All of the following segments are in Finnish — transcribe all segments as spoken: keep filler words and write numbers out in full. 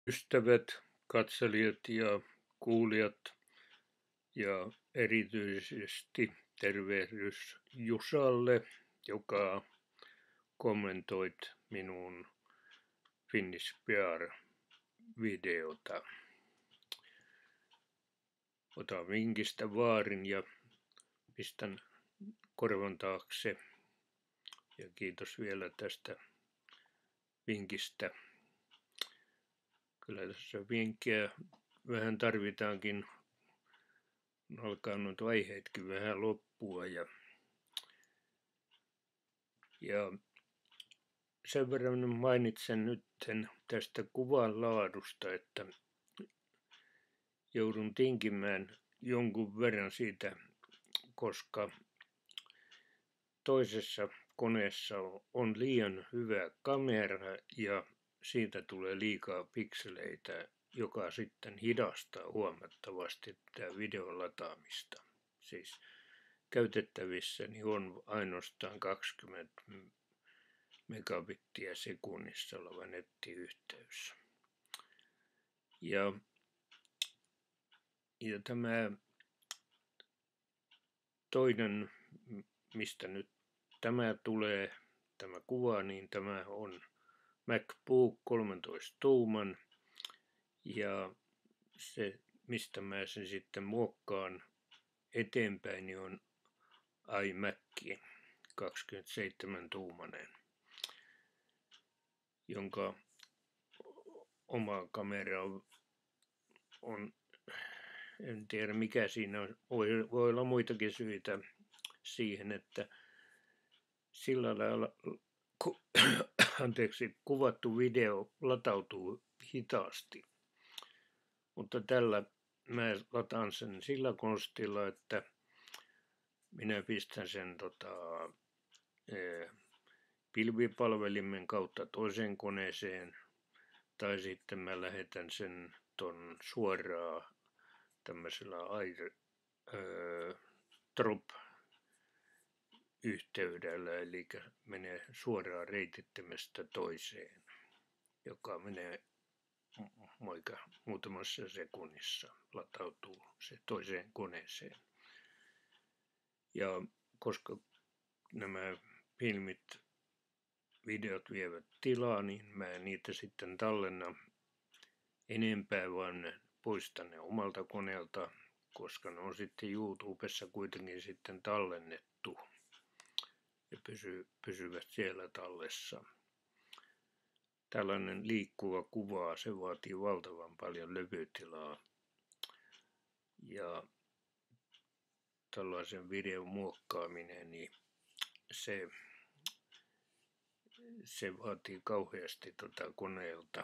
Ystävät, katselijat ja kuulijat ja erityisesti tervehdys Jusalle, joka kommentoit minun Finnish Bear-videota. Otan vinkistä vaarin ja pistän korvan taakse. Ja kiitos vielä tästä vinkistä. Kyllä tässä vinkkiä vähän tarvitaankin. Alkaa noita aiheetkin vähän loppua. Ja, ja sen verran mainitsen nyt tästä kuvan laadusta, että joudun tinkimään jonkun verran siitä, koska toisessa koneessa on liian hyvä kamera ja siitä tulee liikaa pikseleitä, joka sitten hidastaa huomattavasti tätä videon lataamista. Siis käytettävissäni on ainoastaan kaksikymmentä megabittiä sekunnissa oleva nettiyhteys. Ja, ja tämä toinen, mistä nyt tämä tulee, tämä kuva, niin tämä on MacBook kolmetoista tuuman ja se, mistä mä sen sitten muokkaan eteenpäin, niin on iMac kaksikymmentäseitsemän tuumainen, jonka oma kamera on, on en tiedä mikä siinä on, voi, voi olla muitakin syitä siihen, että sillä lailla ku, anteeksi, kuvattu video latautuu hitaasti. Mutta tällä mä lataan sen sillä konstilla, että minä pistän sen tota, eh, pilvipalvelimen kautta toiseen koneeseen, tai sitten mä lähetän sen ton suoraan tämmöisellä AirDrop yhteydellä, eli menee suoraan reitittimestä toiseen, joka menee moika muutamassa sekunnissa latautuu se toiseen koneeseen. Ja koska nämä filmit, videot vievät tilaa, niin mä en niitä sitten tallenna enempää, vaan poistan ne omalta koneelta, koska ne on sitten YouTubessa kuitenkin sitten tallennettu ja pysy, pysyvät siellä tallessa. Tällainen liikkuva kuva, se vaatii valtavan paljon levytilaa ja tällaisen videon muokkaaminen, niin se, se vaatii kauheasti tota koneelta.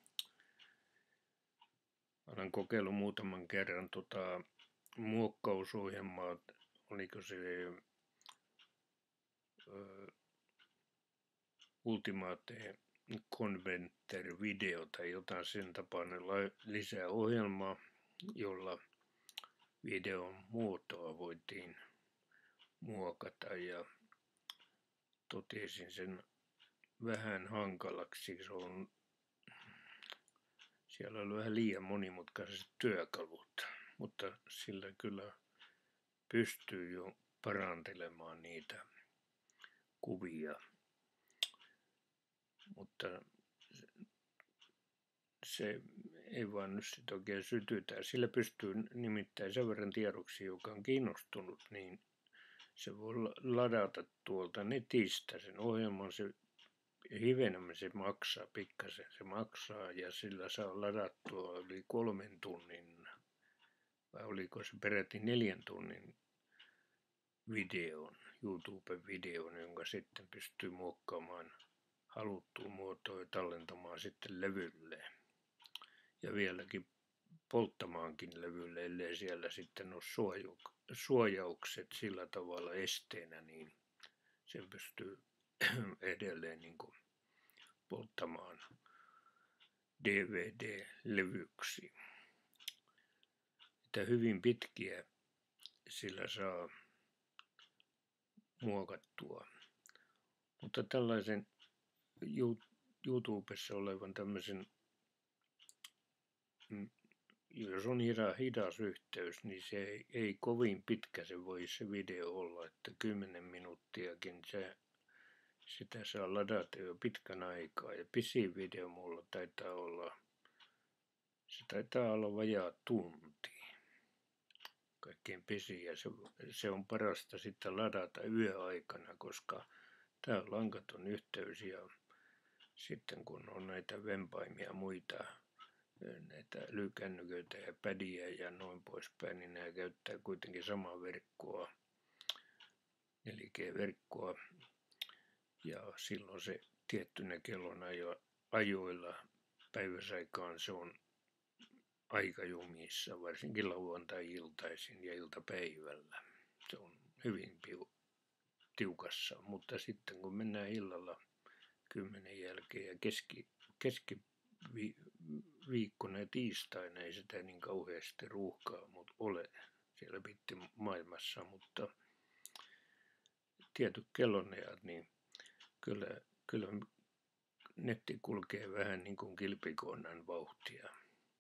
Olen kokeillut muutaman kerran tota muokkausohjelmaa, oliko se ö, Ultimate Converter video tai jotain sen tapainen lisää ohjelmaa, jolla videon muotoa voitiin muokata ja totesin sen vähän hankalaksi. Se on, siellä on vähän liian monimutkaiset työkalut, mutta sillä kyllä pystyy jo parantelemaan niitä kuvia. Mutta se ei vaan nyt sit oikein sytytä. Sillä pystyy nimittäin sen verran tiedoksi, joka on kiinnostunut, niin se voi ladata tuolta netistä sen ohjelman. Se hivenen se maksaa, pikkasen se maksaa ja sillä saa ladattua yli kolmen tunnin, vai oliko se peräti neljän tunnin videon, YouTube-videon, jonka sitten pystyy muokkaamaan haluttuun muotoon ja tallentamaan sitten levylle. Ja vieläkin polttamaankin levylle, ellei siellä sitten ole suojaukset sillä tavalla esteenä, niin sen pystyy edelleen niin kuin polttamaan D V D-levyksi. Että hyvin pitkiä sillä saa muokattua. Mutta tällaisen YouTubessa olevan tämmöisen jos on hidas yhteys, niin se ei, ei kovin pitkä se voi se video olla, että kymmenen minuuttiakin se, sitä saa ladata jo pitkän aikaa. Ja pisin video mulla taitaa olla, se taitaa olla vajaa tunti. Kaikkein pisin, ja se, se on parasta sitten ladata yöaikana, koska tämä on langaton yhteys, ja sitten kun on näitä vempaimia muita, näitä älykännyköitä ja pädiä ja noin poispäin, niin nämä käyttää kuitenkin samaa verkkoa, neljä G-verkkoa, ja silloin se tiettynä kellonajoilla päiväsaikaan se on aika jumissa, varsinkin lauantai-iltaisin ja iltapäivällä. Se on hyvin tiukassa, mutta sitten kun mennään illalla kymmenen jälkeen ja keski, keskiviikkona ja tiistaina ei sitä niin kauheasti ruuhkaa mut ole siellä bittimaailmassa, mutta tietyt kellonajat, niin kyllä, kyllä netti kulkee vähän niin kuin kilpikoonnan vauhtia.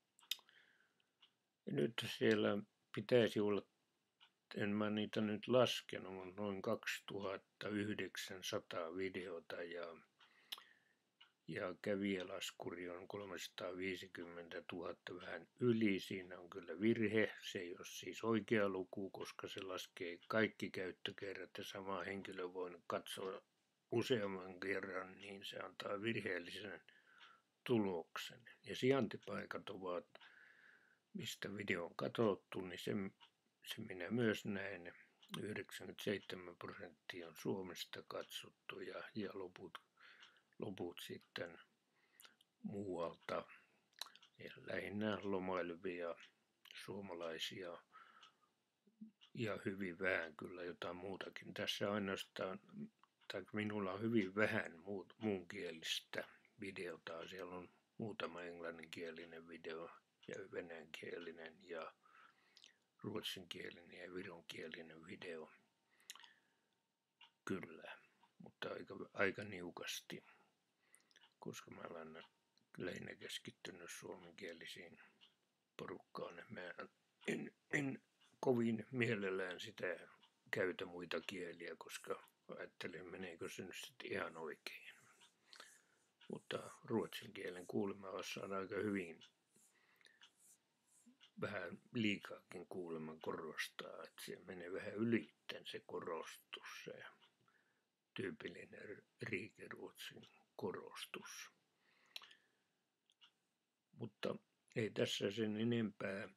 Ja nyt siellä pitäisi olla, en mä niitä nyt laskenut, mutta noin kaksituhattayhdeksänsataa videota ja, ja kävijälaskuri on kolmesataaviisikymmentätuhatta vähän yli. Siinä on kyllä virhe, se ei ole siis oikea luku, koska se laskee kaikki käyttökerrat ja sama henkilö voi katsoa useamman kerran, niin se antaa virheellisen tuloksen. Ja sijaintipaikat ovat, mistä video on katsottu, niin se, se minä myös näen. yhdeksänkymmentäseitsemän prosenttia on Suomesta katsottu ja, ja loput, loput sitten muualta. Ja lähinnä lomailevia suomalaisia ja hyvin vähän kyllä jotain muutakin. Tässä ainoastaan, tai minulla on hyvin vähän muut, muunkielistä videota. Siellä on muutama englanninkielinen video ja venäjänkielinen ja ruotsinkielinen ja vironkielinen video. Kyllä, mutta aika, aika niukasti, koska mä olen lähinnä keskittynyt suomenkielisiin porukkaan. Mä en, en kovin mielellään sitä käytä muita kieliä, koska ajattelin, meneekö se nyt sitten ihan oikein. Mutta ruotsin kielen kuulemma osaan aika hyvin, vähän liikaakin kuulemma korostaa, että se menee vähän ylitten se korostus, se tyypillinen riikeruotsin korostus. Mutta ei tässä sen enempää.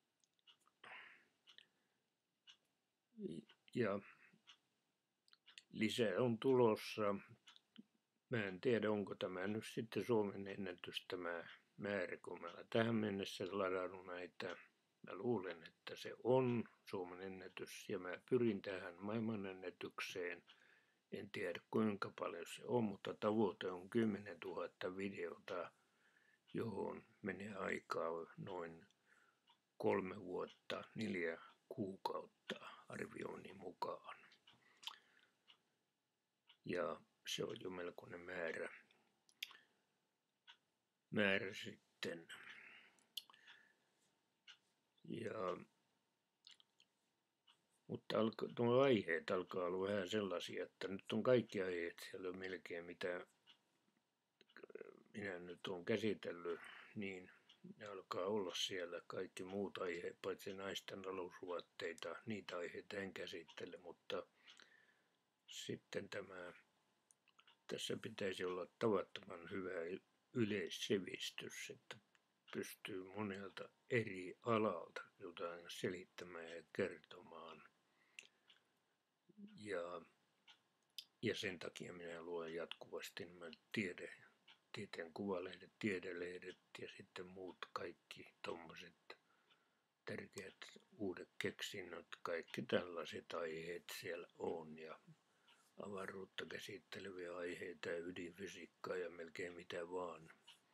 Ja lisää on tulossa. Mä en tiedä, onko tämä nyt sitten Suomen ennätys tämä määrä, kun mä olen tähän mennessä ladannut näitä. Mä luulen, että se on Suomen ennätys ja mä pyrin tähän maailmanennätykseen. En tiedä kuinka paljon se on, mutta tavoite on kymmenentuhatta videota, johon menee aikaa noin kolme vuotta, neljä kuukautta arvioinnin mukaan. Ja se on jo melkoinen määrä, määrä sitten. Ja, mutta alka, nuo aiheet alkaa olla vähän sellaisia, että nyt on kaikki aiheet siellä on melkein mitä minä nyt olen käsitellyt, niin ne alkaa olla siellä kaikki muut aiheet, paitsi naisten alusvaatteita, niitä aiheita en käsittele, mutta sitten tämä, tässä pitäisi olla tavattoman hyvä yleissivistys, että pystyy monelta eri alalta jotain selittämään ja kertomaan. Ja, ja sen takia minä luen jatkuvasti nämä tiede, tieteen kuvalehdet, tiedelehdet ja sitten muut kaikki tommoset tärkeät uudet keksinnot, kaikki tällaiset aiheet siellä on ja avaruutta käsitteleviä aiheita ja ydinfysiikkaa ja melkein mitä vaan.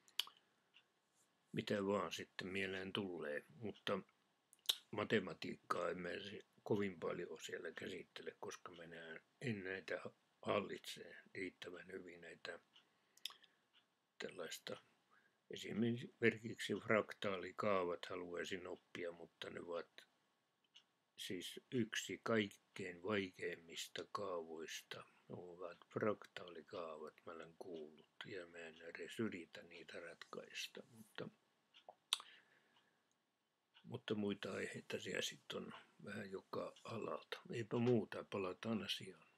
Mitä vaan sitten mieleen tulee, mutta matematiikkaa en mä kovin paljon siellä käsittele, koska minä en näitä hallitse riittävän hyvin näitä tällaista Esimerkiksi fraktaalikaavat haluaisin oppia, mutta ne ovat siis yksi kaikkein vaikeimmista kaavoista. Ne ovat fraktaalikaavat, mä olen kuullut, ja mä en edes yritä niitä ratkaista, mutta, mutta muita aiheita siellä sitten on vähän joka alalta. Eipä muuta, palataan asiaan.